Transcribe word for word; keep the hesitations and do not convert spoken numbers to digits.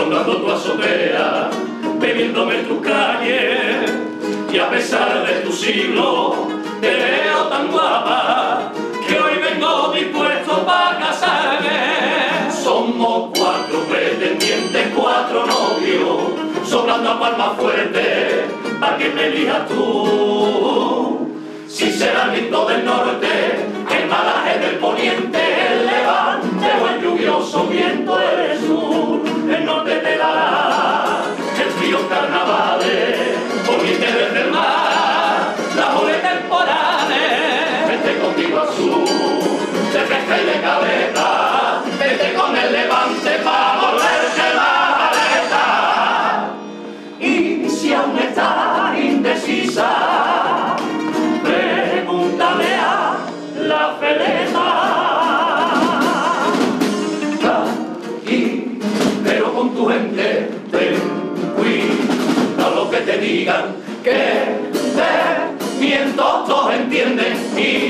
rondando tu azotea, bebiéndome tus calles, y a pesar de tu siglo, te veo tan guapa, que hoy vengo dispuesto para casarme. Somos cuatro pretendientes, cuatro novios, soplando a palma fuerte, para que me elijas tú. Si será el viento del norte, el malaje del poniente, el levante o el lluvioso viento del sur, el norte te dará el frío carnavales, poniente desde el mar, las olas temporales. Vete contigo al sur, de pesca y de cabeza, vete con el levante para volverse la maleta. Y si aún estás indecisa, pregúntame a la feleza. Aquí, pero con tu gente, ten cuidado lo que te digan, que de miento todos entienden y